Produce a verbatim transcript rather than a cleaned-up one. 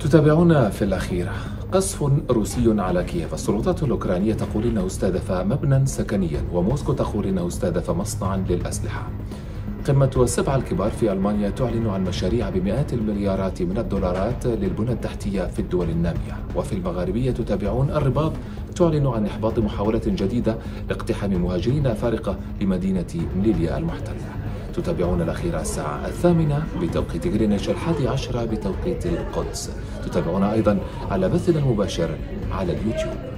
تتابعون في الأخير قصف روسي على كييف. السلطات الأوكرانية تقول إنه استهدف مبنى سكنيا، وموسكو تقول إنه استهدف مصنعا للأسلحة. قمة السبعة الكبار في ألمانيا تعلن عن مشاريع بمئات المليارات من الدولارات للبنى التحتية في الدول النامية. وفي المغاربية تتابعون الرباط تعلن عن إحباط محاولة جديدة لاقتحام مهاجرين أفارقة لمدينة ليبيا المحتلة. تتابعون الأخير الساعة الثامنة بتوقيت غرينتش، الحادي عشر بتوقيت القدس. تتابعون أيضا على بثنا المباشر على اليوتيوب.